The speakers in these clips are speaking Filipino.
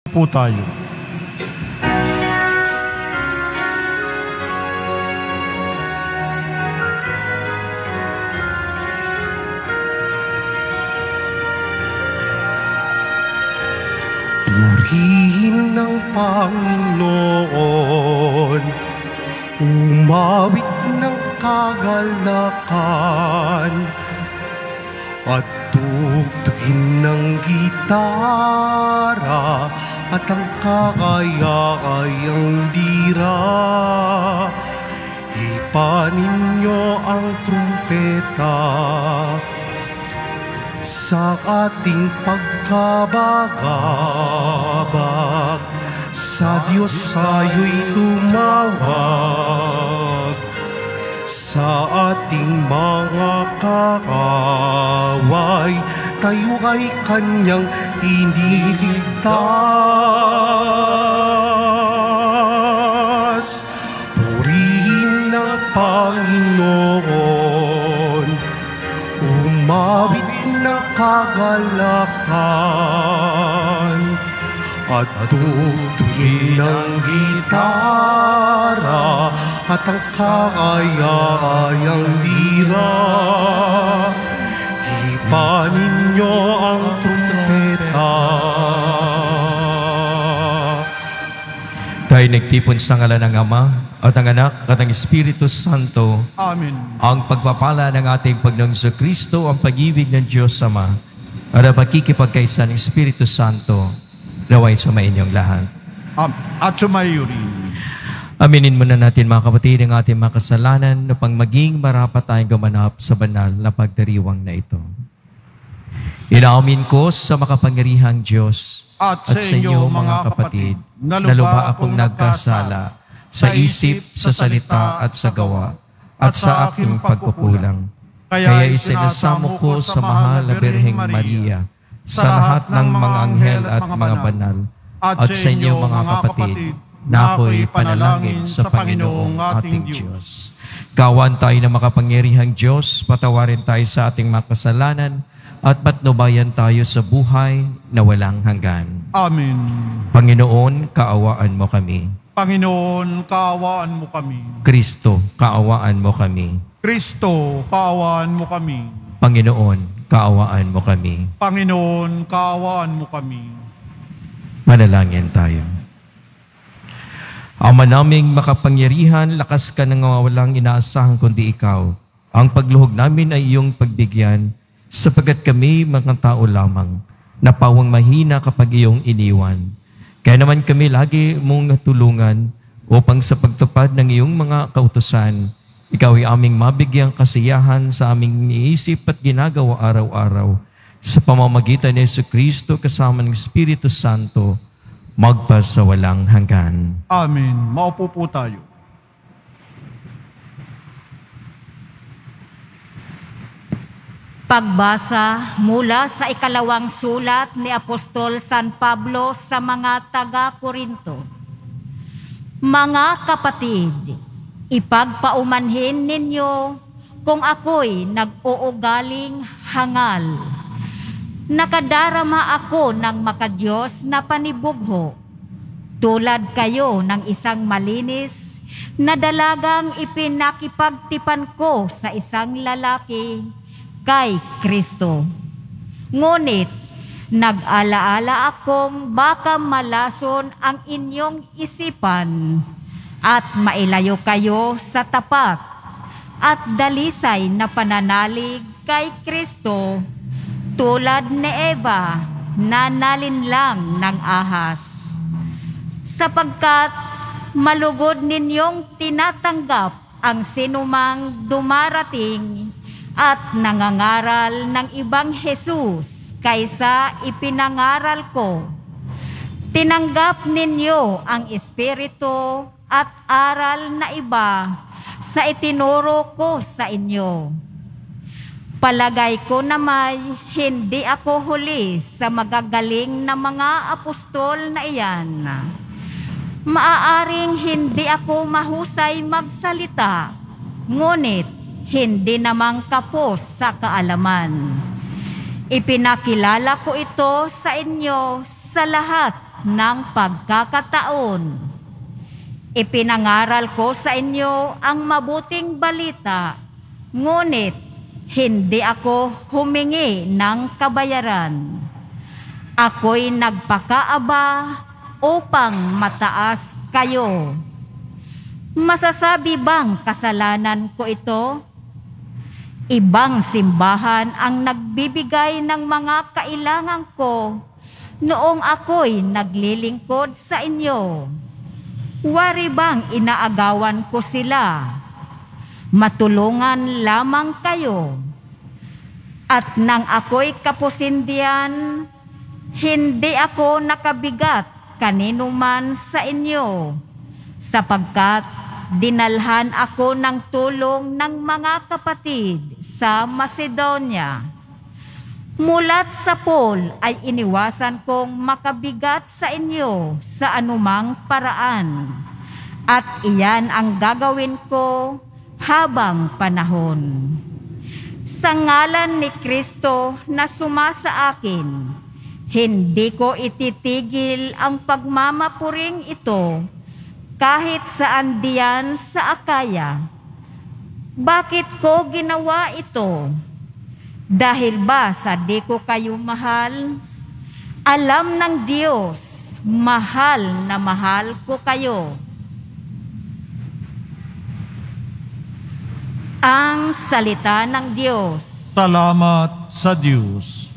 Po tayo. Purihin ng Panginoon, umawit ng kagalakan, at tugtugin ng gitara at ang kakayakayang lira. Ipanin niyo ang trumpeta sa ating pagkabagabag. Sa Diyos tayo'y tumawag, sa ating mga kaaway tayo ay Kanyang iniligtas. Purihin ng Panginoon, umawit ng kagalakan, at tugtugin ng gitara at ang kakayakayang lira. Ipanin niyo ang trumpeta. Tayo nagtipon sa ngalan ng Ama at ang Anak at ang Espiritu Santo. Amen. Ang pagpapala ng ating Panginoong Jesucristo, ang pag-ibig ng Diyos Ama, at ang pakikipagkaisa ng Espiritu Santo, naway sumainyong lahat. At sumayo rin. Aminin muna natin mga kapatid ang ating mga kasalanan upang maging marapat tayong gumanap sa banal na pagdiriwang na ito. Inaamin ko sa makapangyarihang Diyos at sa inyo mga kapatid na lubha akong nagkasala sa isip, sa salita at sa gawa at sa aking pagkukulang. Kaya isinasamo ko sa mahal na Birheng Maria, sa lahat ng mga anghel at mga banal, at sa inyo mga kapatid, na ako'y panalangin sa Panginoong ating Diyos. Kawan tayo na makapangyarihang Diyos, patawarin tayo sa ating mga kasalanan, at patnubayan tayo sa buhay na walang hanggan. Amen. Panginoon, kaawaan mo kami. Panginoon, kaawaan mo kami. Kristo, kaawaan mo kami. Kristo, kaawaan mo kami. Panginoon, kaawaan mo kami. Panginoon, kaawaan mo kami. Manalangin tayo. Ama naming makapangyarihan, lakas ka nang walang inaasahan kundi ikaw. Ang pagluhog namin ay iyong pagbigyan, sapagkat kami mga tao lamang, na pawang mahina kapag iyong iniwan. Kaya naman kami lagi mong tulungan upang sa pagtupad ng iyong mga kautusan, ikaw ay aming mabigyang kasiyahan sa aming iniisip at ginagawa araw-araw. Sa pamamagitan ni Jesucristo kasama ng Espiritu Santo, magpasawalang hanggan. Amen. Maupo po tayo. Pagbasa mula sa ikalawang sulat ni Apostol San Pablo sa mga taga-Korinto. Mga kapatid, ipagpaumanhin ninyo kung ako'y nag-uugaling hangal. Nakadarama ako ng makadiyos na panibugho, tulad kayo ng isang malinis na dalagang ipinakipagtipan ko sa isang lalaki kay Kristo. Ngunit nag-alaala akong baka malason ang inyong isipan at mailayo kayo sa tapat at dalisay na pananalig kay Kristo, tulad ni Eva na nalinlang ng ahas. Sapagkat malugod ninyong tinatanggap ang sinumang dumarating at nangangaral ng ibang Jesus kaysa ipinangaral ko. Tinanggap ninyo ang espiritu at aral na iba sa itinuro ko sa inyo. Palagay ko na may hindi ako huli sa magagaling na mga apostol na iyan. Maaaring hindi ako mahusay magsalita, ngunit hindi namang kapos sa kaalaman. Ipinakilala ko ito sa inyo sa lahat ng pagkakataon. Ipinangaral ko sa inyo ang mabuting balita, ngunit hindi ako humingi ng kabayaran. Ako'y nagpakaaba upang mataas kayo. Masasabi bang kasalanan ko ito? Ibang simbahan ang nagbibigay ng mga kailangan ko noong ako'y naglilingkod sa inyo. Wari bang inaagawan ko sila? Matulungan lamang kayo. At nang ako'y kapusindihan, hindi ako nakabigat kanino man sa inyo, sapagkat dinalhan ako ng tulong ng mga kapatid sa Macedonia. Mulat sa Paul ay iniwasan kong makabigat sa inyo sa anumang paraan, at iyan ang gagawin ko habang panahon. Sa ngalan ni Kristo na sumasa akin, hindi ko ititigil ang pagmamapuring ito kahit saan diyan sa Akaya. Bakit ko ginawa ito? Dahil ba sa di ko kayo mahal? Alam ng Diyos, mahal na mahal ko kayo. Ang salita ng Diyos. Salamat sa Diyos.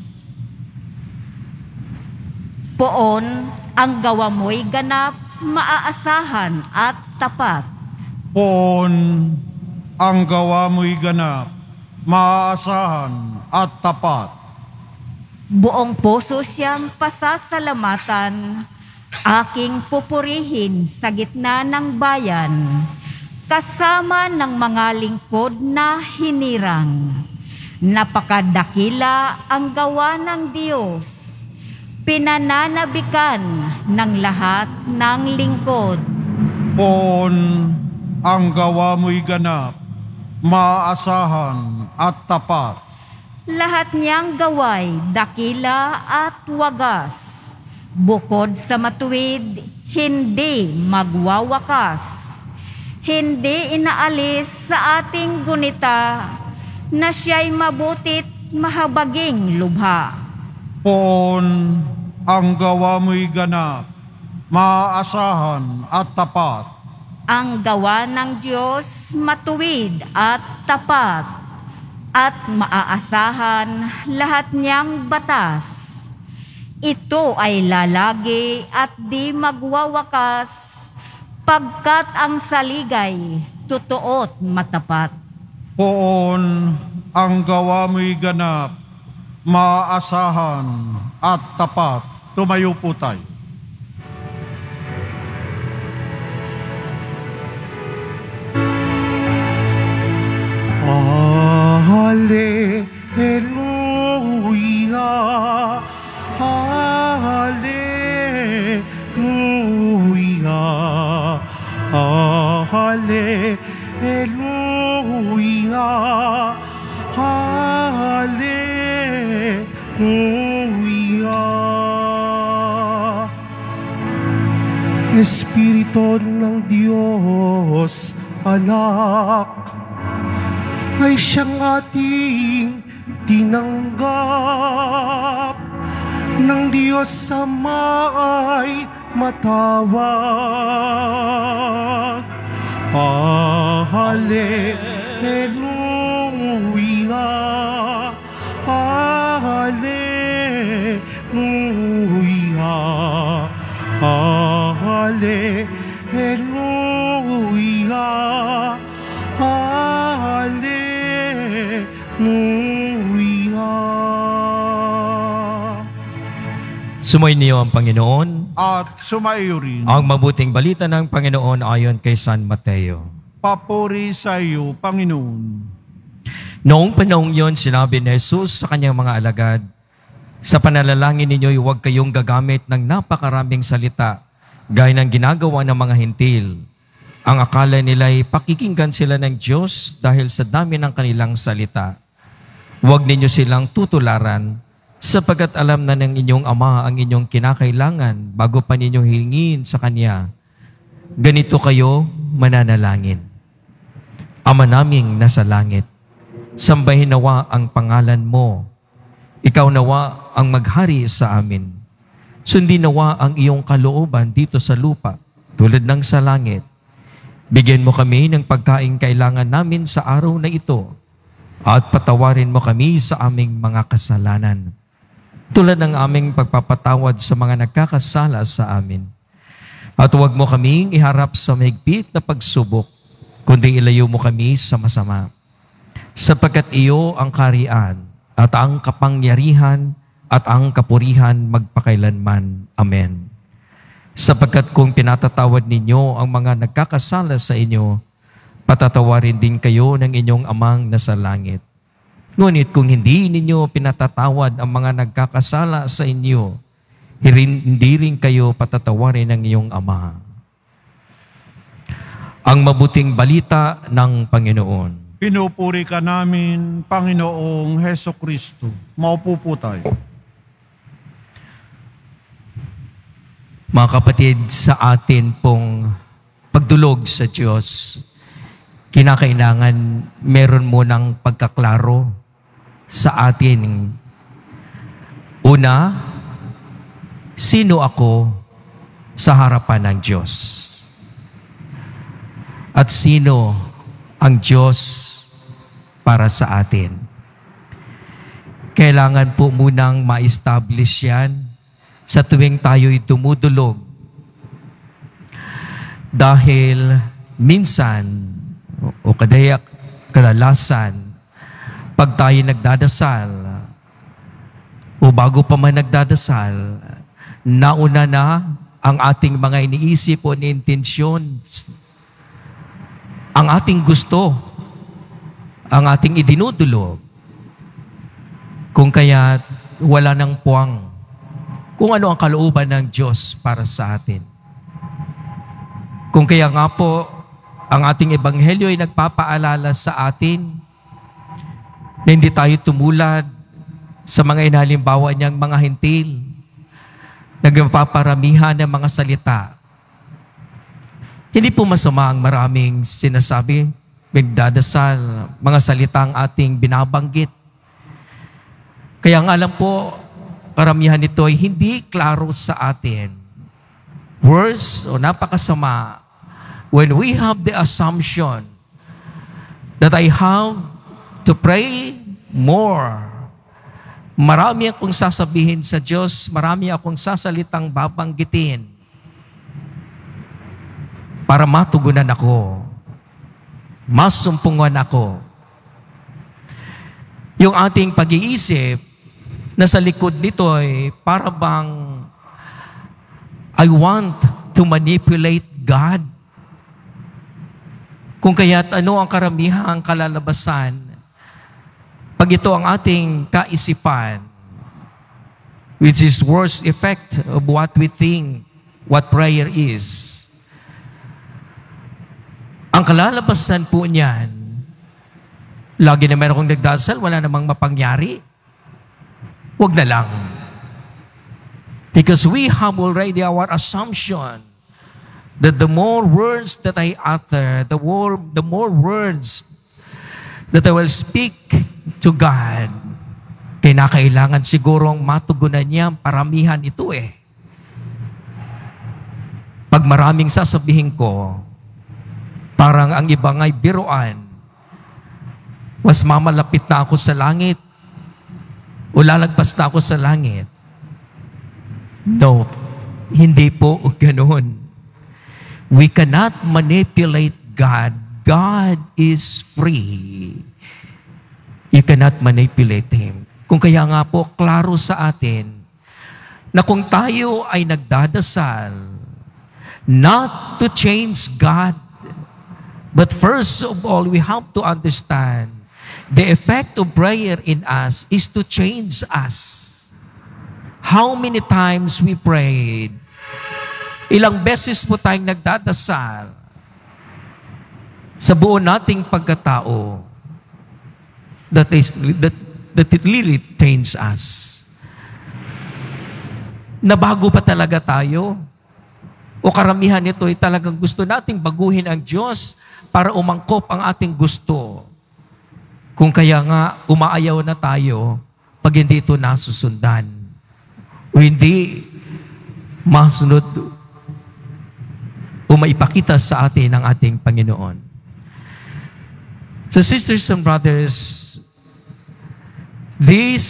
Poon, ang gawa mo'y ganap, maaasahan at tapat. Poon, ang gawa mo'y ganap, maaasahan at tapat. Buong puso siyang pasasalamatan, aking pupurihin sa gitna ng bayan, kasama ng mga lingkod na hinirang. Napakadakila ang gawa ng Diyos, pinananabikan ng lahat ng lingkod. Poon, ang gawa mo'y ganap, maaasahan at tapat. Lahat niyang gaway dakila at wagas. Bukod sa matuwid, hindi magwawakas. Hindi inaalis sa ating gunita na siya'y mabutit mahabaging lubha. Poon, ang gawa mo'y ganap, maaasahan at tapat. Ang gawa ng Diyos matuwid at tapat, at maaasahan lahat niyang batas. Ito ay lalagi at di magwawakas, pagkat ang saligay totoo't matapat. Poon, ang gawa mo'y ganap, maaasahan at tapat. Tumayo po tayo. Hallelujah, Hallelujah, Hallelujah, Hallelujah. Espiritu ng Diyos, Anak, ay siyang ating tinanggap. Ng Diyos Ama ay matawag. Hallelujah, Hallelujah, Hallelujah, Hallelujah. Sumayin niyo ang Panginoon. At sumaiyo rin. Ang mabuting balita ng Panginoon ayon kay San Mateo. Papuri sa iyo, Panginoon. Noong panahong yon, sinabi ni Jesus sa kanyang mga alagad, sa panalangin ninyo'y huwag kayong gagamit ng napakaraming salita, gaya ng ginagawa ng mga hintil. Ang akala nila'y pakikinggan sila ng Diyos dahil sa dami ng kanilang salita. Huwag ninyo silang tutularan sapagkat alam na ng inyong Ama ang inyong kinakailangan bago pa ninyo hilingin sa Kanya. Ganito kayo mananalangin. Ama naming nasa langit, sambahin nawa ang pangalan mo. Ikaw nawa ang maghari sa amin. Sundin nawa ang iyong kalooban dito sa lupa, tulad ng sa langit. Bigyan mo kami ng pagkain kailangan namin sa araw na ito, at patawarin mo kami sa aming mga kasalanan, tulad ng aming pagpapatawad sa mga nagkakasala sa amin. At huwag mo kaming iharap sa mahigpit na pagsubok, kundi ilayo mo kami sa masama. Sapagkat iyo ang kaharian at ang kapangyarihan at ang kapurihan magpakailanman. Amen. Sapagkat kung pinatatawad ninyo ang mga nagkakasala sa inyo, patatawarin din kayo ng inyong Amang nasa langit. Ngunit kung hindi ninyo pinatatawad ang mga nagkakasala sa inyo, hindi rin kayo patatawarin ng iyong Ama. Ang mabuting balita ng Panginoon. Pinupuri ka namin, Panginoong Heso Kristo. Maupo po tayo. Mga kapatid, sa atin pong pagdulog sa Diyos, kinakailangan meron munang pagkaklaro sa atin. Una, sino ako sa harapan ng Diyos? At sino ang Diyos para sa atin? Kailangan po munang ma-establish yan sa tuwing tayo'y tumudulog. Dahil minsan, o kadalasan, pag tayo nagdadasal, o bago pa man nagdadasal, nauna na ang ating mga iniisip o intensyon, ang ating gusto, ang ating idinudulog. Kung kaya wala nang puwang kung ano ang kalooban ng Diyos para sa atin. Kung kaya nga po, ang ating ebanghelyo ay nagpapaalala sa atin na hindi tayo tumulad sa mga inalimbawa niyang mga hintil, nagpaparamihan ng mga salita. Hindi po masama ang maraming sinasabi, magdadasal, mga salitang ating binabanggit. Kaya nga alam po, karamihan nito ay hindi klaro sa atin. Worse o napakasama, when we have the assumption that I have to pray more. Marami akong sasabihin sa Diyos, marami akong sasalitang babanggitin para matugunan ako, masumpungan ako. Yung ating pag-iisip, nasa likod nito ay para bang I want to manipulate God. Kung kaya't ano ang karamihang kalalabasan, pag ito ang ating kaisipan, which is worst effect of what we think, what prayer is. Ang kalalabasan po niyan, lagi na meron akong nagdasal, wala namang mapangyari. Huwag na lang. Because we have already our assumption that the more words that I utter, the more words that I will speak to God, kinakailangan sigurong matugunan niya, paramihan ito eh. Pag maraming sasabihin ko, parang ang iba nga'y biruan, mas mamalapit na ako sa langit, o lalagpas na ako sa langit. No, hindi po ganoon. We cannot manipulate God. God is free. You cannot manipulate Him. Kung kaya nga po, klaro sa atin na kung tayo ay nagdadasal, not to change God, but first of all, we have to understand the effect of prayer in us is to change us. How many times we prayed? Ilang beses po tayong nagdadasal sa buo nating pagkatao that it really changes us. Nabago ba talaga tayo? O karamihan nito ay talagang gusto nating baguhin ang Diyos para umangkop ang ating gusto. Kung kaya nga, umaayaw na tayo pag hindi ito nasusundan. O hindi masunod o maipakita sa atin ng ating Panginoon. So sisters and brothers, this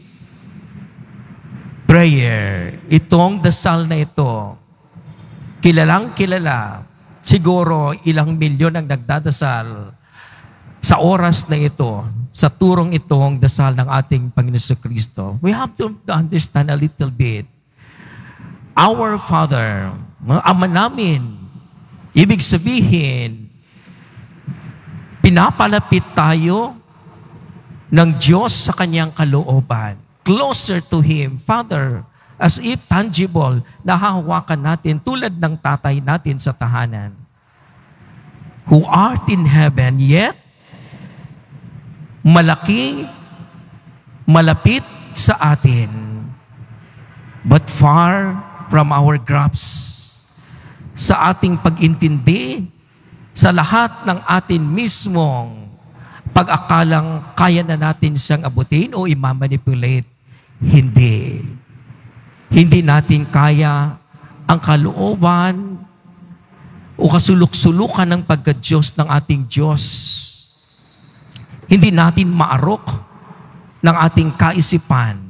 prayer, itong dasal na ito, kilalang kilala, siguro ilang milyon ang nagdadasal sa oras na ito, sa turong itong dasal ng ating Panginoon Kristo. We have to understand a little bit. Our Father, Ama namin, ibig sabihin, pinapalapit tayo ng Diyos sa Kanyang kalooban. Closer to Him, Father, as if tangible, nahahawakan natin tulad ng tatay natin sa tahanan. Who art in heaven, yet malapit sa atin, but far from our grasp. Sa ating pag-intindi, sa lahat ng atin mismong pag-akalang kaya na natin siyang abutin o i-manipulate, hindi. Hindi natin kaya ang kalooban o kasuluk-sulukan ng pagka-Diyos ng ating Diyos. Hindi natin maarok ng ating kaisipan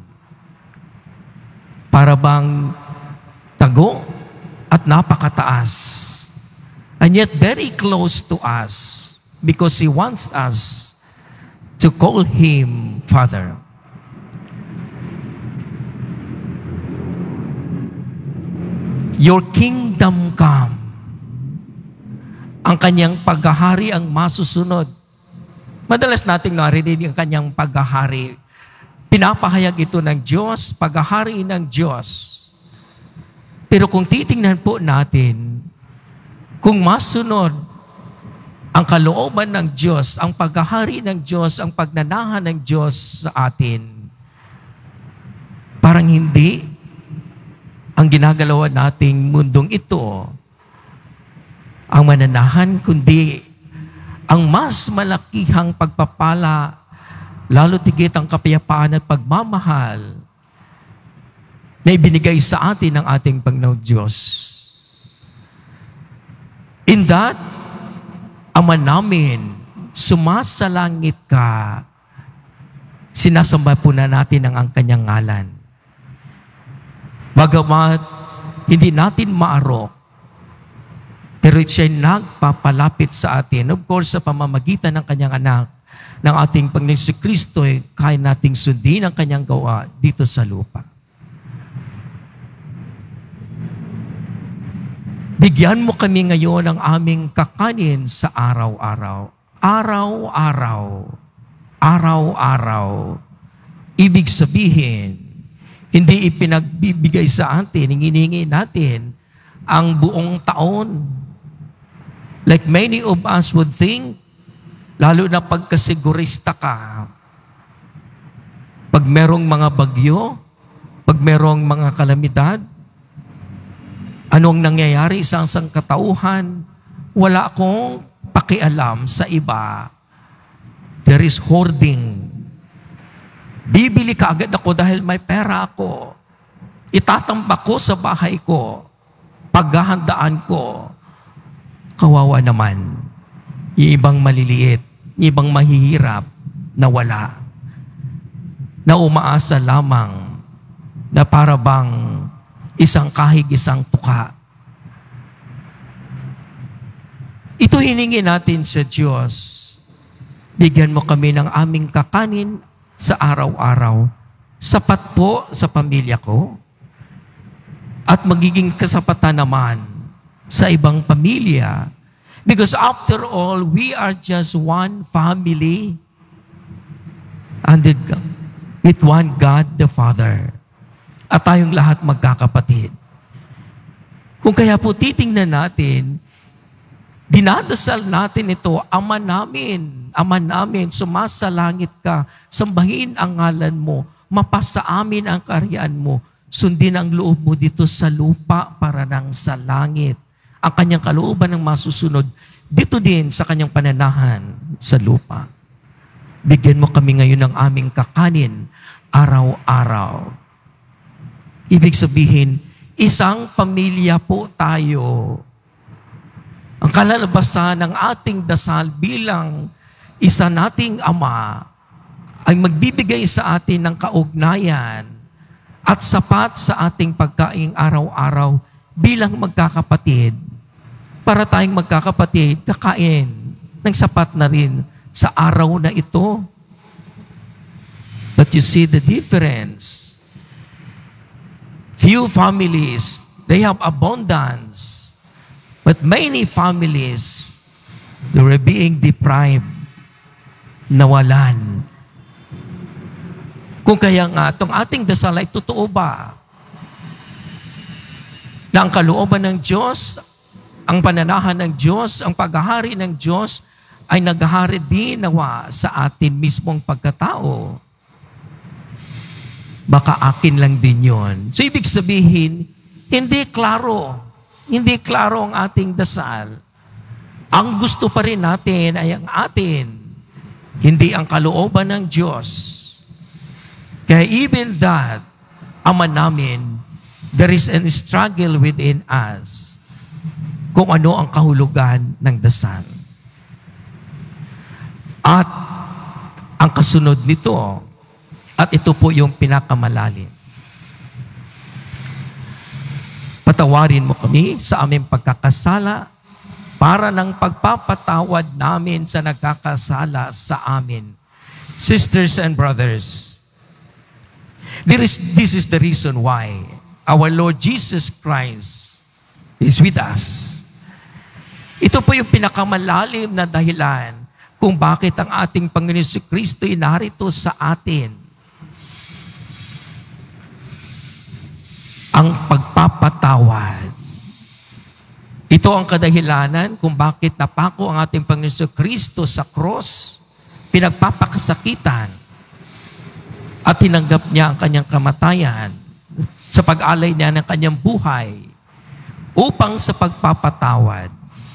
para bang tago at napakataas. And yet very close to us because He wants us to call Him Father. Your kingdom come. Ang kanyang paghahari ang masusunod. Madalas nating narinig ang kanyang paghahari. Pinapahayag ito ng Diyos, paghahari ng Diyos. Pero kung titingnan po natin, kung masunod ang kalooban ng Diyos, ang paghahari ng Diyos, ang pagnanahan ng Diyos sa atin, parang hindi ang ginagalawan nating mundong ito ang mananahan, kundi ang mas malakihang pagpapala, lalo tigit ang kapayapaan at pagmamahal na ibinigay sa atin ng ating Panginoong Diyos. In that, Ama namin, sumasalangit ka, sinasamba po na natin ang kanyang ngalan. Bagamat hindi natin maarok, pero siya'y nagpapalapit sa atin. Of course, sa pamamagitan ng kanyang anak, ng ating Panginoon Kristo, kaya nating sundin ang kanyang gawa dito sa lupa. Bigyan mo kami ngayon ng aming kakanin sa araw-araw. Araw-araw. Araw-araw. Ibig sabihin, hindi ipinagbibigay sa atin, hinihingi natin ang buong taon. Like many of us would think, lalo na pagkasigurista ka, pag merong mga bagyo, pag merong mga kalamidad, anong nangyayari sa isang katauhan, wala akong pakialam sa iba. There is hoarding. Bibili ka agad ako dahil may pera ako. Itatambak ko sa bahay ko. Paghahandaan ko. Kawawa naman. Yung ibang maliliit, yung ibang mahihirap na wala. Na umaasa lamang na para bang isang kahig, isang tuka. Ito hiningi natin sa Diyos. Bigyan mo kami ng aming kakanin sa araw-araw. Sapat po sa pamilya ko. At magiging kasapatan naman sa ibang pamilya. Because after all, we are just one family. Under God, with one God the Father. At tayong lahat magkakapatid. Kung kaya po titingnan natin, dinadasal natin ito, Ama namin, sumasalangit ka, sambahin ang ngalan mo, mapasa amin ang karyaan mo, sundin ang loob mo dito sa lupa para nang sa langit. Ang kanyang kalooban ng masusunod dito din sa kanyang pananahan sa lupa. Bigyan mo kami ngayon ng aming kakanin araw-araw. Ibig sabihin, isang pamilya po tayo. Ang kalalabasan ng ating dasal bilang isa nating Ama ay magbibigay sa atin ng kaugnayan at sapat sa ating pagkaing araw-araw bilang magkakapatid. Para tayong magkakapatid, kakain ng sapat na rin sa araw na ito. But you see the difference. Few families, they have abundance. But many families, they were being deprived, nawalan. Kung kaya nga, itong ating dasal ay totoo ba? Na ang kalooban ng Diyos, ang pananahan ng Diyos, ang paghahari ng Diyos, ay naghahari din nawa sa atin mismong pagkatao. Baka akin lang din yon. So ibig sabihin, hindi klaro ang ating dasal. Ang gusto pa rin natin ay ang atin, hindi ang kalooban ng Diyos. Kaya even that, Ama namin, there is a struggle within us kung ano ang kahulugan ng dasal. At ang kasunod nito, at ito po yung pinakamalalim. Patawarin mo kami sa aming pagkakasala para ng pagpapatawad namin sa nagkakasala sa amin. Sisters and brothers, this is the reason why our Lord Jesus Christ is with us. Ito po yung pinakamalalim na dahilan kung bakit ang ating Panginoon Jesucristo ay narito sa atin. Ang pagpapatawad. Ito ang kadahilanan kung bakit napako ang ating Panginoon Jesucristo sa cross, pinagpapakasakitan, at tinanggap niya ang kanyang kamatayan sa pag-alay niya ng kanyang buhay upang sa pagpapatawad.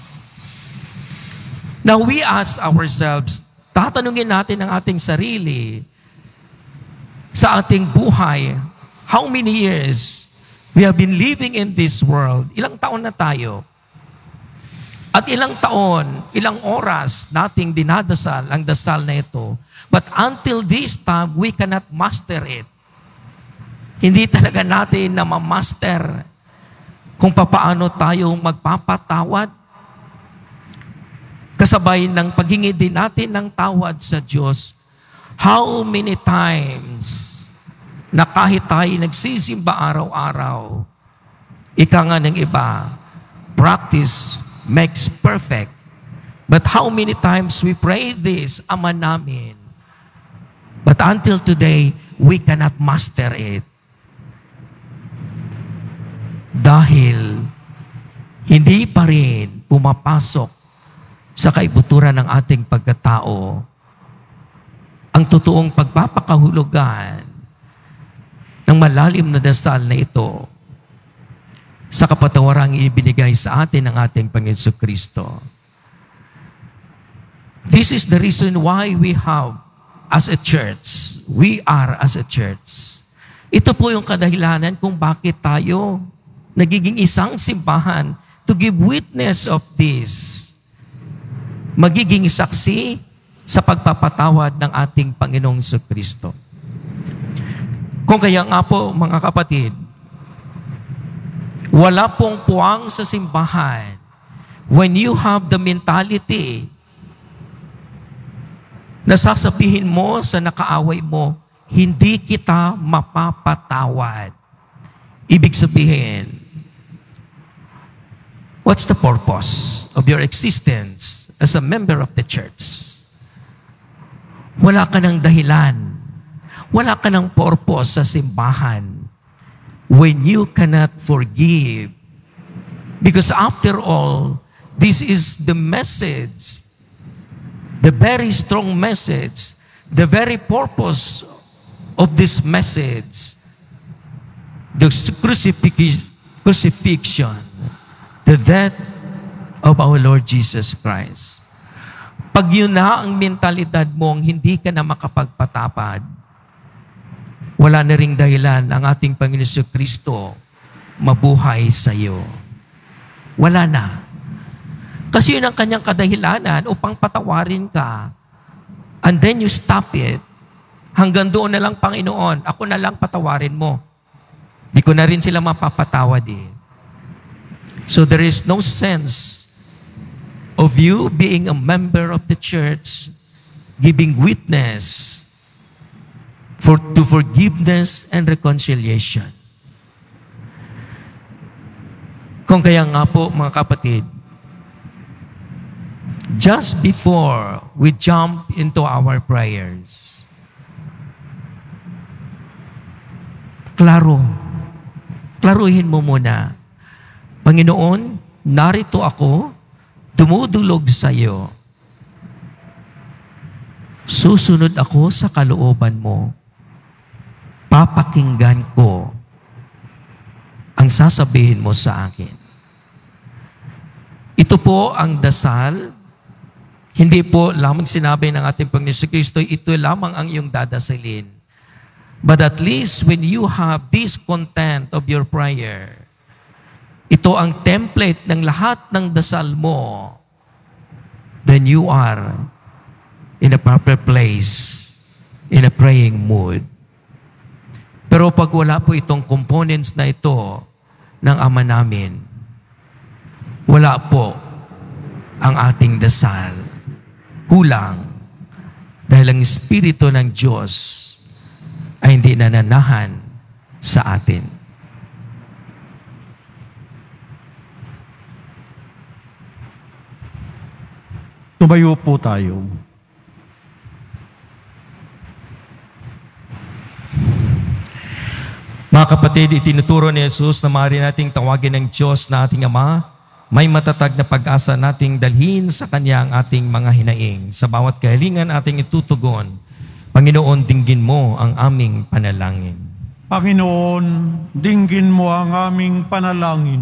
Now we ask ourselves, tatanungin natin ang ating sarili sa ating buhay, how many years we have been living in this world? Ilang taon na tayo? At ilang taon, ilang oras nating dinadasal ang dasal na ito. But until this time, we cannot master it. Hindi talaga natin na ma-master kung papaano tayo magpapatawad. Kasabay ng paghingi din natin ng tawad sa Diyos. How many times na kahit tayo nagsisimba araw-araw, ika nga ng iba, practice makes perfect. But how many times we pray this, Ama namin, but until today, we cannot master it. Dahil hindi pa rin pumapasok sa kaibuturan ng ating pagkatao ang totoong pagpapakahulugan ng malalim na dasal na ito sa kapatawarang ibinigay sa atin ng ating Panginoon Jesucristo. This is the reason why we have as a church. We are as a church. Ito po yung kadahilanan kung bakit tayo nagiging isang simbahan to give witness of this. Magiging saksi sa pagpapatawad ng ating Panginoong Jesucristo. Kung kaya nga po, mga kapatid, wala pong puwang sa simbahan when you have the mentality na sasabihin mo sa nakaaway mo, hindi kita mapapatawad. Ibig sabihin, what's the purpose of your existence as a member of the church? Wala ka ng dahilan. Wala ka ng purpose sa simbahan when you cannot forgive. Because after all, this is the message, the very strong message, the very purpose of this message the crucifixion, the death of our Lord Jesus Christ. Pag yun na ang mentalidad mong hindi ka na makapagpatapad, wala na ring dahilan ang ating Panginoon Kristo mabuhay sa iyo. Wala na. Kasi yun ang kanyang kadahilanan upang patawarin ka. And then you stop it. Hanggang doon na lang, Panginoon, ako na lang patawarin mo. Di ko na rin sila mapapatawad eh. So there is no sense of you being a member of the church, giving witness to forgiveness and reconciliation. Kung kaya nga po, mga kapatid, just before we jump into our prayers, klaruhin mo muna, Panginoon, narito ako, dumudulog sa iyo. Susunod ako sa kalooban mo. Papakinggan ko ang sasabihin mo sa akin. Ito po ang dasal. Hindi po lamang sinabi ng ating Panginoon Kristo, ito lamang ang iyong dadasalin. But at least when you have this content of your prayer, ito ang template ng lahat ng dasal mo, then you are in a proper place, in a praying mood. Pero pag wala po itong components na ito ng Ama namin, wala po ang ating dasal. Kulang dahil ang Espiritu ng Diyos ay hindi nananahan sa atin. Tumayo po tayo. Mga kapatid, itinuturo ni Jesus na maaari nating tawagin ng Diyos na ating Ama. May matatag na pag-asa nating dalhin sa Kanya ang ating mga hinaing. Sa bawat kahilingan ating itutugon, Panginoon, dinggin mo ang aming panalangin. Panginoon, dinggin mo ang aming panalangin.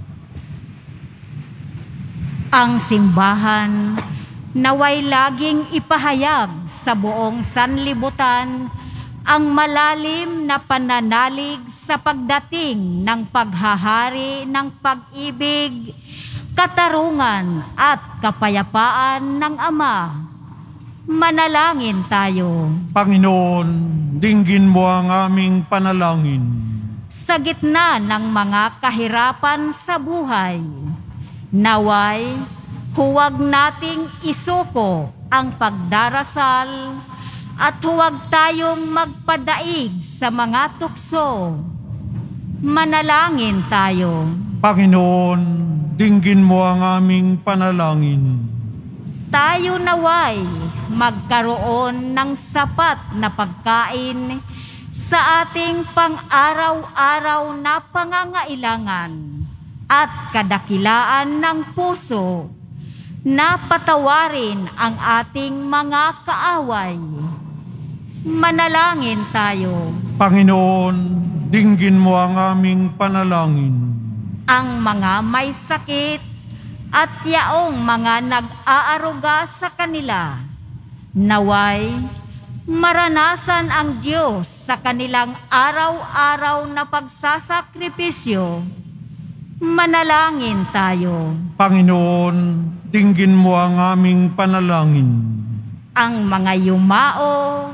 Ang simbahan naway laging ipahayag sa buong sanlibutan ang malalim na pananalig sa pagdating ng paghahari ng pag-ibig, katarungan at kapayapaan ng Ama. Manalangin tayo. Panginoon, dinggin mo ang aming panalangin. Sa gitna ng mga kahirapan sa buhay, naway huwag nating isuko ang pagdarasal at huwag tayong magpadaig sa mga tukso. Manalangin tayo. Panginoon, dinggin mo ang aming panalangin. Tayo naway magkaroon ng sapat na pagkain sa ating pang-araw-araw na pangangailangan at kadakilaan ng puso na patawarin ang ating mga kaaway. Manalangin tayo. Panginoon, dinggin mo ang aming panalangin. Ang mga may sakit at yaong mga nag-aaruga sa kanila, naway maranasan ang Diyos sa kanilang araw-araw na pagsasakripisyo. Manalangin tayo. Panginoon, dinggin mo ang aming panalangin. Ang mga yumao,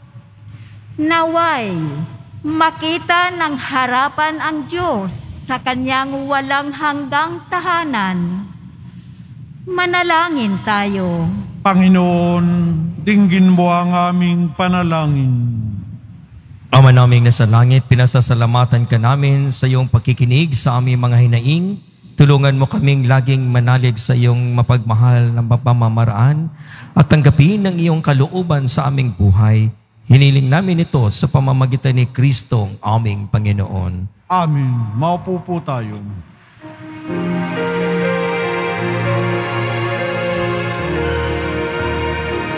naway makita ng harapan ang Diyos sa kanyang walang hanggang tahanan. Manalangin tayo. Panginoon, dinggin mo ang aming panalangin. Ama naming nasa langit, pinasasalamatan ka namin sa iyong pakikinig sa aming mga hinaing. Tulungan mo kaming laging manalig sa iyong mapagmahal na pamamaraan at tanggapin ang iyong kalooban sa aming buhay. Hiniling namin ito sa pamamagitan ni Kristong aming Panginoon. Amen. Maupo po tayo.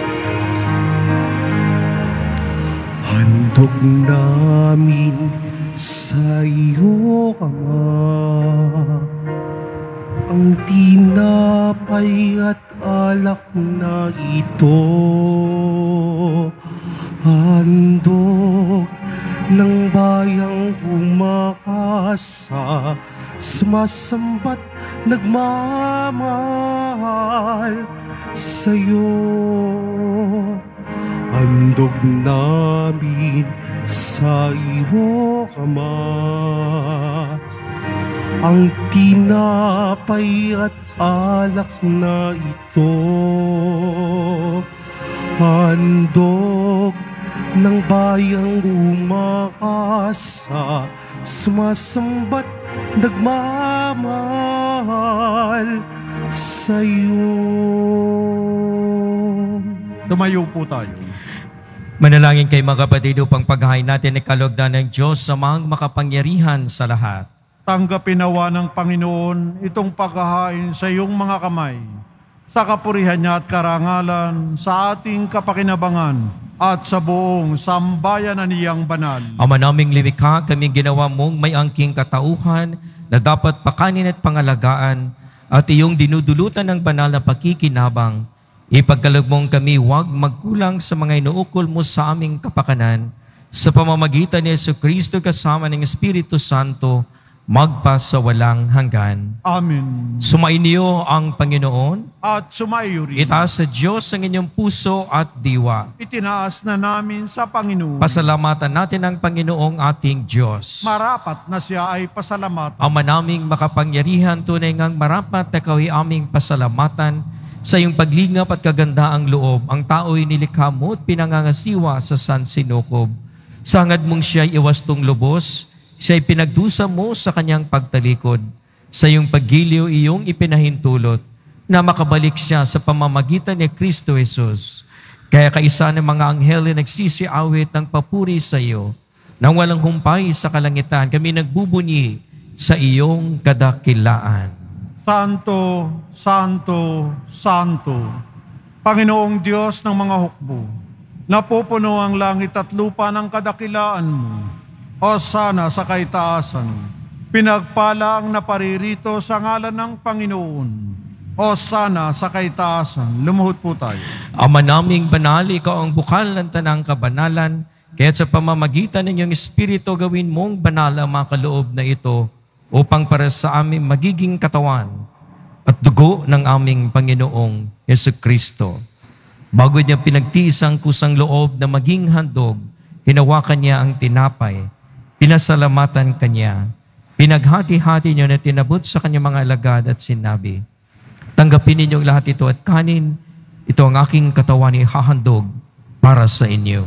Handog namin sa iyo, Ama, ang tinapay at alak na ito, handog ng bayang umakasa, sumasamba't nagmamahal sa iyo. Handog namin sa iyo, Ama, ang tinapay at alak na ito, handog ng bayang umakasa, sumasamba't nagmamahal sa iyo. Tumayo po tayo. Manalangin kay mga kapatid upang paghahain natin ang kalugdan ng Diyos sa mga makapangyarihan sa lahat. Tanggapin nawa ng Panginoon itong paghahain sa iyong mga kamay, sa kapurihan niya at karangalan, sa ating kapakinabangan, at sa buong sambayan na niyang banal. Ama naming lumikha, kaming ginawa mong may angking katauhan na dapat pakanin at pangalagaan, at iyong dinudulutan ng banal na pakikinabang. Ipagkaloob mong kami huwag magkulang sa mga inuukol mo sa aming kapakanan, sa pamamagitan ni Jesucristo kasama ng Espiritu Santo, magpasawalang hanggan. Amen. Sumainyo ang Panginoon. At sumaiyo rin. Itaas sa Diyos ang inyong puso at diwa. Itinaas na namin sa Panginoon. Pasalamatan natin ang Panginoong ating Diyos. Marapat na siya ay pasalamatan. Ama naming makapangyarihan, tunay ngang marapat na ikaw ay aming pasalamatan sa iyong paglingap at kagandaang loob. Ang tao'y nilikha mo at pinangangasiwa sa sansinukob. Sa hangad mong siya'y iwastong lubos, siya'y pinagdusa mo sa kanyang pagtalikod. Sa iyong paggiliw iyong ipinahintulot na makabalik siya sa pamamagitan ni Kristo Jesus. Kaya kaisa ng mga anghel na nagsisiawit ng papuri sa iyo, nang walang humpay sa kalangitan, kami nagbubunyi sa iyong kadakilaan. Santo, Santo, Santo, Panginoong Diyos ng mga hukbo, napupuno ang langit at lupa ng kadakilaan mo. Hosana sa kaitaasan, pinagpala ang naparirito sa ngalan ng Panginoon. Hosana sa kaitaasan. Lumuhod po tayo. Ama naming banal, ikaw ang bukal ng tanang kabanalan, kaya't sa pamamagitan ng iyong Espiritu gawin mong banal ang mga kaloob na ito upang para sa aming magiging katawan at dugo ng aming Panginoong Jesucristo. Bago niya pinagtiis ang kusang loob na maging handog, hinawakan niya ang tinapay, pinasalamatan kanya, pinaghati-hati niyo na tinabot sa kanyang mga alagad at sinabi, tanggapin ninyong lahat ito at kanin, ito ang aking katawan ihahandog para sa inyo.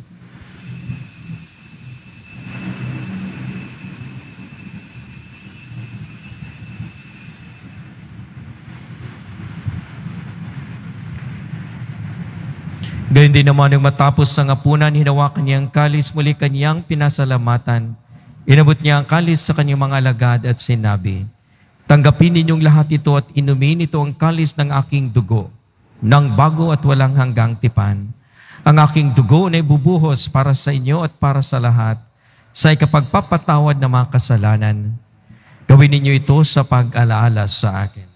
Gayon din naman nung matapos sa ngapunan, hinawakan niya ang kalis, muli kanyang pinasalamatan. Inabot niya ang kalis sa kanyang mga alagad at sinabi, tanggapin ninyong lahat ito at inumin ito ang kalis ng aking dugo, ng bago at walang hanggang tipan. Ang aking dugo na ibubuhos para sa inyo at para sa lahat, sa ikapagpapatawad ng mga kasalanan. Gawin ninyo ito sa pag-alaala sa akin.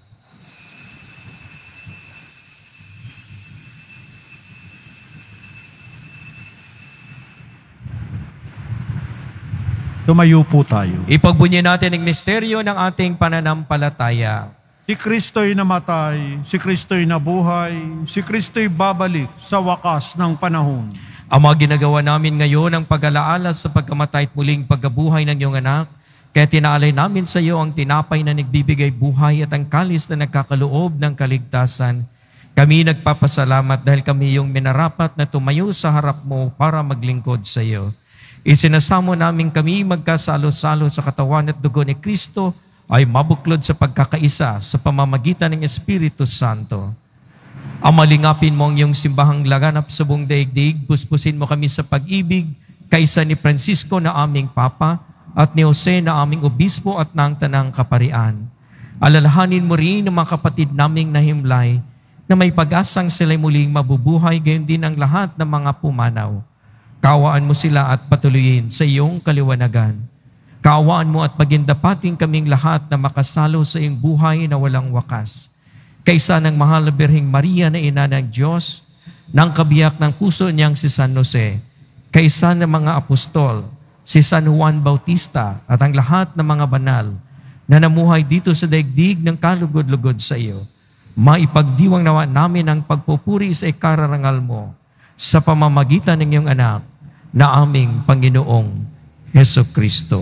Tumayo po tayo. Ipagbunyi natin ang misteryo ng ating pananampalataya. Si Kristo'y namatay, si Kristo'y nabuhay, si Kristo'y babalik sa wakas ng panahon. Ang mga ginagawa namin ngayon ang pag-alaala sa pagkamatay at muling pagkabuhay ng iyong anak, kaya tinaalay namin sa iyo ang tinapay na nagbibigay buhay at ang kalis na nagkakaloob ng kaligtasan. Kami nagpapasalamat dahil kami yung minarapat na tumayo sa harap mo para maglingkod sa iyo. Isinasamo namin kami magkasalo-salo sa katawan at dugo ni Kristo ay mabuklod sa pagkakaisa sa pamamagitan ng Espiritu Santo. Amalingapin mo ang iyong simbahang laganap sa buong daigdig, puspusin mo kami sa pag-ibig, kaisa ni Francisco na aming Papa at ni Jose na aming Obispo at ng Tanang Kaparian. Alalahanin mo rin ang mga kapatid naming nahimlay na may pag-asang sila'y muling mabubuhay, gayon din ang lahat ng mga pumanaw. Kawaan mo sila at patuloyin sa iyong kaliwanagan. Kaawaan mo at pagindapating kaming lahat na makasalo sa iyong buhay na walang wakas. Kaysa ng mahal na Birheng Maria na ina ng Diyos, ng kabiyak ng puso niyang si San Jose, kaysa ng mga apostol, si San Juan Bautista at ang lahat ng mga banal na namuhay dito sa daigdig ng kalugod-lugod sa iyo, maipagdiwang nawa namin ang pagpupuri sa ikararangal mo sa pamamagitan ng iyong anak na aming Panginoong Hesukristo.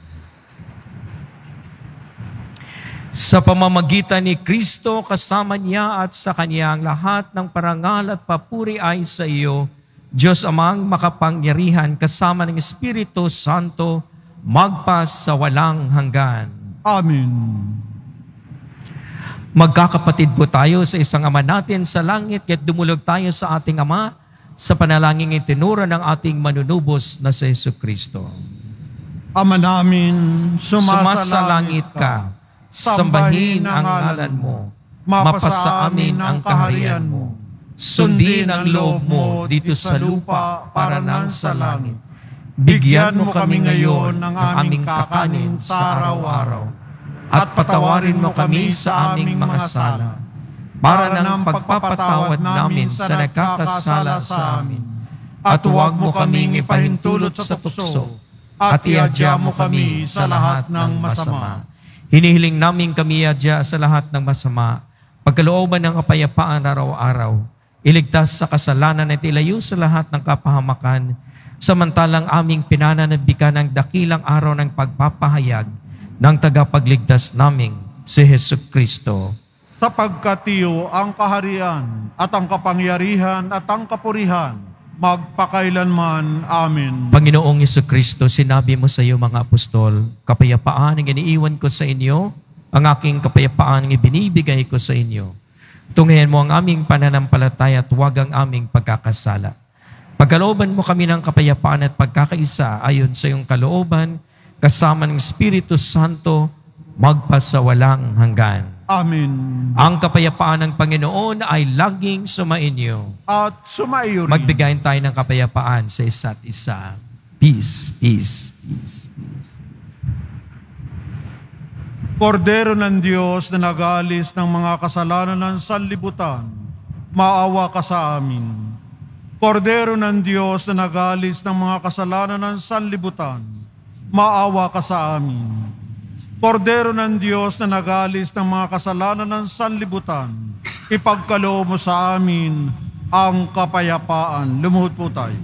Sa pamamagitan ni Kristo, kasama niya at sa Kanya ang lahat ng parangal at papuri ay sa iyo, Diyos Amang makapangyarihan kasama ng Espiritu Santo, magpas sa walang hanggan. Amen. Magkakapatid po tayo sa isang Ama natin sa langit, kaya't dumulog tayo sa ating Ama sa panalangin itinuro ng ating manunubos na si Jesucristo. Ama namin, Sumasalangit ka, sambahin ang ngalan mo, mapasa amin ang kaharian mo, sundin ang loob mo dito sa lupa para nang sa langit. Bigyan mo kami ngayon ng aming kakanin sa araw-araw, at patawarin mo kami sa aming mga sala, para ng pagpapatawad namin sa nagkakasala sa amin. At huwag mo kaming ipahintulot sa tukso, at iadya mo kami sa lahat ng masama. Hinihiling namin kami iadya sa lahat ng masama, pagkalooban ng kapayapaan araw-araw, iligtas sa kasalanan at ilayo sa lahat ng kapahamakan, samantalang aming pinananabikan ng dakilang araw ng pagpapahayag ng tagapagligtas naming si Jesucristo. Sapagkat iyo ang kaharian at ang kapangyarihan at ang kapurihan, magpakailanman. Amen. Panginoong Jesucristo, sinabi mo sa iyo mga apostol, kapayapaan ang iniiwan ko sa inyo, ang aking kapayapaan ang ibinibigay ko sa inyo. Tunghayan mo ang aming pananampalataya at huwag ang aming pagkakasala. Pagkalooban mo kami ng kapayapaan at pagkakaisa ayon sa iyong kalooban, kasama ng Espiritu Santo, magpasawalang hanggan. Amen. Ang kapayapaan ng Panginoon ay laging sumainyo. At sumaiyo rin. Magbigayin tayo ng kapayapaan sa isa't isa. Peace, peace, peace. Kordero ng Diyos na nag-aalis ng mga kasalanan ng sanlibutan, maawa ka sa amin. Kordero ng Diyos na nag-aalis ng mga kasalanan ng sanlibutan, maawa ka sa amin. Kordero ng Diyos na nag-aalis ng mga kasalanan ng sanlibutan, ipagkaloob mo sa amin ang kapayapaan. Lumuhod po tayo.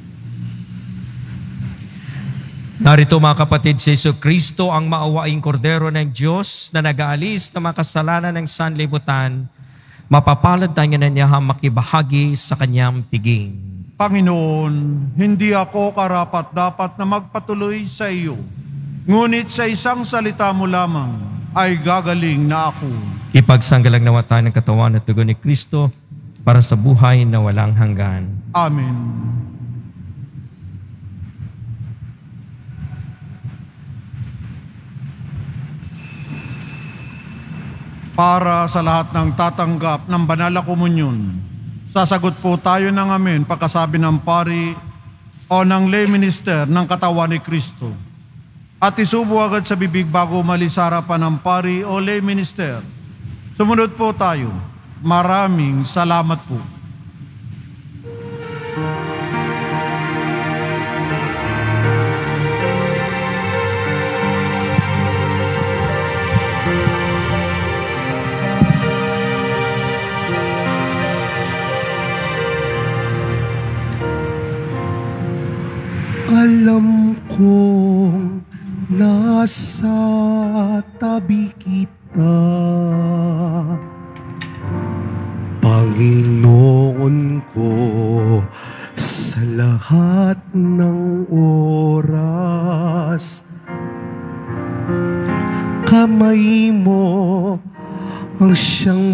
Narito mga kapatid, si Jesucristo ang maawaing kordero ng Diyos na nag-aalis ng mga kasalanan ng sanlibutan. Mapapalad tayo na niya makibahagi sa kanyang piging. Panginoon, hindi ako karapat-dapat na magpatuloy sa iyo. Ngunit sa isang salita mo lamang ay gagaling na ako. Ipagsanggalang nawa tayo ng katawan at dugo ni Kristo para sa buhay na walang hanggan. Amen. Para sa lahat ng tatanggap ng banal na komunyon, sasagot po tayo ng amen pagkasabi ng pari o ng lay minister ng katawan ni Kristo. At isubo agad sa bibig bago umalis sa harapan ng pari o lay minister. Sumunod po tayo. Maraming salamat po. Alam kong nasa tabi kita, Panginoon ko, sa lahat ng oras. Kamay mo ang siyang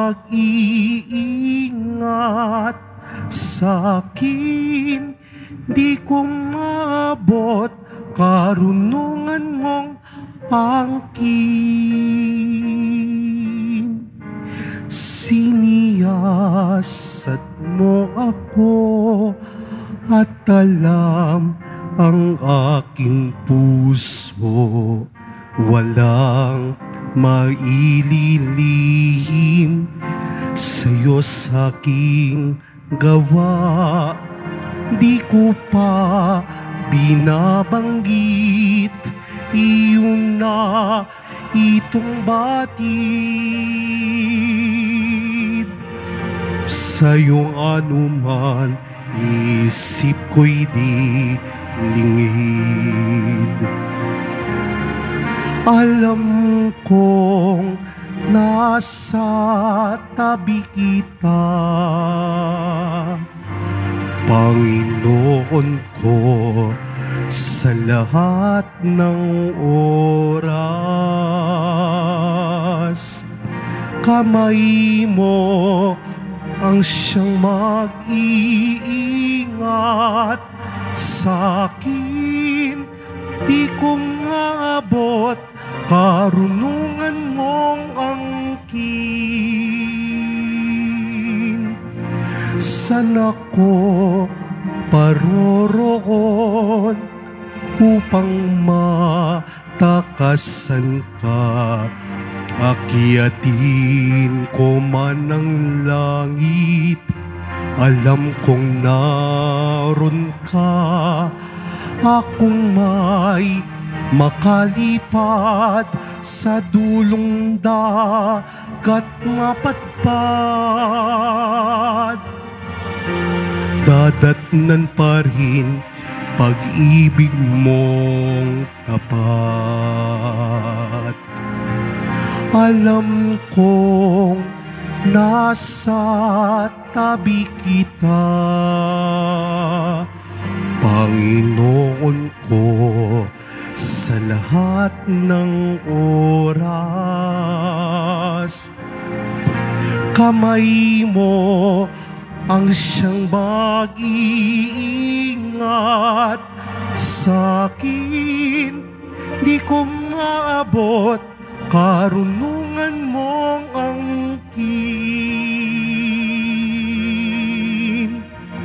mag-iingat sa akin. Di ko maabot karunungan mong angkin. Siniyasat mo ako at alam ang aking puso, walang maililihim sa'yo sa'king gawa. Di ko pa binabanggit iyong na itong batid. Sa'yong anuman isip ko'y di lingid. Alam kong nasa tabi kita, Panginoon ko, sa lahat ng oras. Kamay mo ang siyang mag-iingat sa akin. Di ko maabot karunungan mong angkin. Saan ako paroroon upang matakasan ka? Akyatin ko man ang langit, alam kong naroon ka. Akong may makalipad sa dulong dagat mapadpad. Dadatnan pa rin pag-ibig mong tapat. Alam kong nasa tabi kita, Panginoon ko, sa lahat ng oras. Kamay mo ang siyang mag-iingat sa akin. Di ko maabot karunungan mong angkin.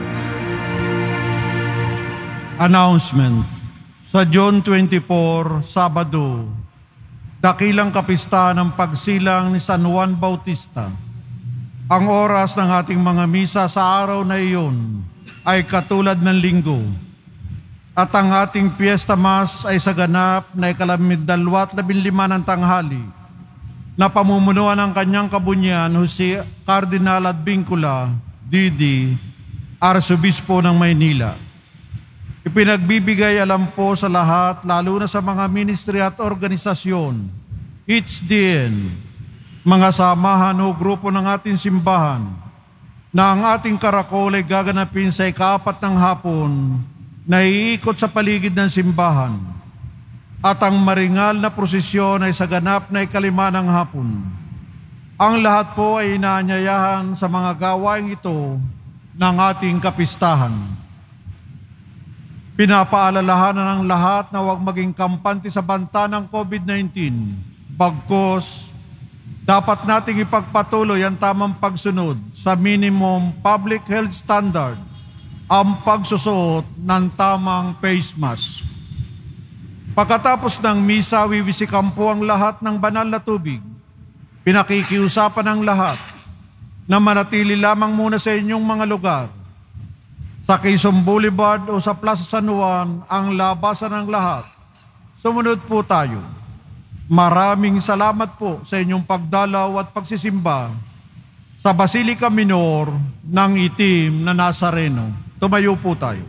Announcement. Sa June 24, Sabado, dakilang kapistahan ng pagsilang ni San Juan Bautista. Ang oras ng ating mga misa sa araw na iyon ay katulad ng linggo. At ang ating Fiesta Mass ay sa ganap na 12:15 ng tanghali na pamumunuan ng kanyang kabunyan si Cardinal Advincula Didi, Arsobispo ng Maynila. Ipinagbibigay alam po sa lahat, lalo na sa mga ministry at organisasyon, HDN, mga samahan o grupo ng ating simbahan, na ang ating karakol ay gaganapin sa 4 ng hapon na iikot sa paligid ng simbahan, at ang maringal na prosesyon ay sa ganap na 5 ng hapon. Ang lahat po ay inaanyayahan sa mga gawaing ito ng ating kapistahan. Pinapaalalahanan ng lahat na huwag maging kampante sa banta ng COVID-19. Bagkus, dapat nating ipagpatuloy ang tamang pagsunod sa minimum public health standard, ang pagsusuot ng tamang face mask. Pagkatapos ng misa, wiwisikan po ang lahat ng banal na tubig. Pinakikiusapan ng lahat na manatili lamang muna sa inyong mga lugar. Sa Quezon Boulevard o sa Plaza San Juan, ang labasan ng lahat. Sumunod po tayo. Maraming salamat po sa inyong pagdalaw at pagsisimba sa Basilica Minor ng Itim na Nazareno. Tumayo po tayo.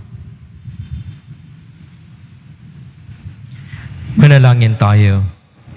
Manalangin tayo.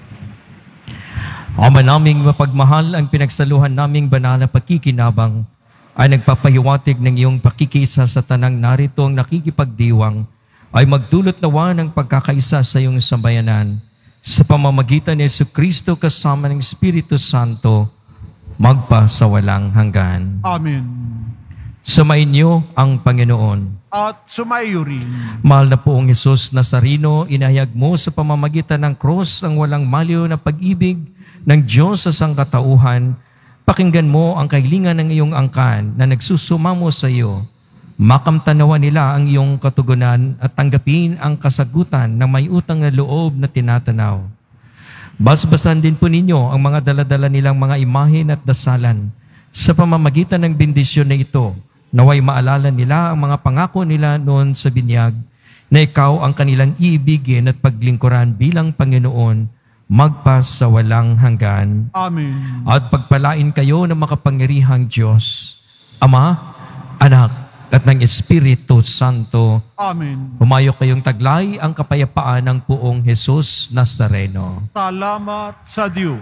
Ama naming mapagmahal, ang pinagsaluhan naming banal na pagkikinabang ay nagpapahiwatig ng iyong pakikiisa sa tanang narito ang nakikipagdiwang ay magdulot nawa ng pagkakaisa sa iyong sambayanan sa pamamagitan ni Jesucristo kasama ng Espiritu Santo magpa sa walang hanggan. Amen. Sumayin niyo ang Panginoon. At sumayo rin. Mahal na poong Jesus Nazareno, inahayag mo sa pamamagitan ng cross ang walang maliw na pag-ibig ng Diyos sa sangkatauhan. Pakinggan mo ang kahilingan ng iyong angkan na nagsusumamo sa iyo makamtanawa nila ang iyong katugunan at tanggapin ang kasagutan ng may utang na loob na tinatanaw. Basbasan din po ninyo ang mga daladala nilang mga imahen at dasalan. Sa pamamagitan ng bendisyon na ito, naway maalala nila ang mga pangako nila noon sa binyag, na ikaw ang kanilang iibigin at paglingkuran bilang Panginoon, magpas sa walang hanggan. Amen. At pagpalain kayo ng makapangyarihang Diyos, Ama, Anak, at ng Espiritu Santo. Amen. Humayo kayong taglay ang kapayapaan ng Poong Jesus Nazareno. Salamat sa Diyos.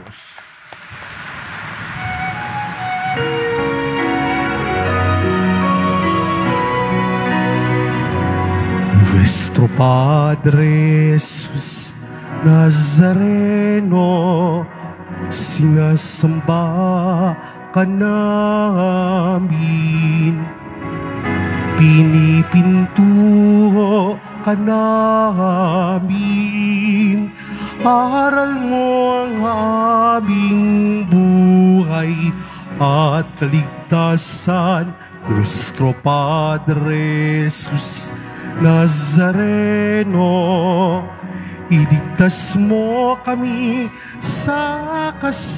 Nuestro Padre Jesus Nazareno, sinasamba ka namin. Pinipintuho ka namin. Aral mo ang aming buhay at kaligtasan. Nuestro Padre Jesus Nazareno, iligtas mo kami sa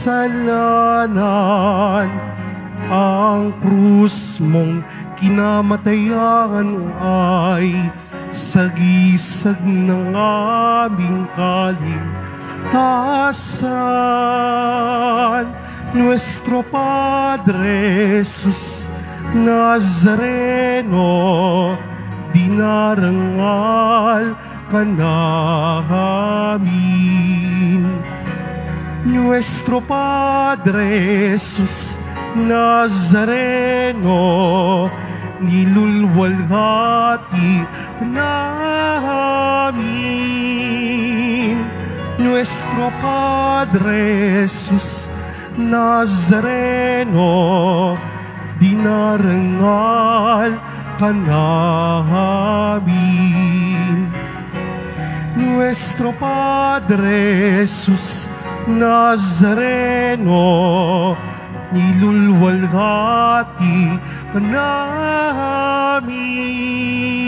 kasalanan. Ang krus mong kinamatayan ay sagisag ng aming kaligtasan. Nuestro Padre Jesus Nazareno, dinarangal ka namin. Nuestro Padre Jesus Nazareno, nilulwalhati ka namin. Nuestro Padre Jesus Nazareno, dinarangal ka namin. Nuestro Padre Jesus Nazareno, nilulwalhati ka namin.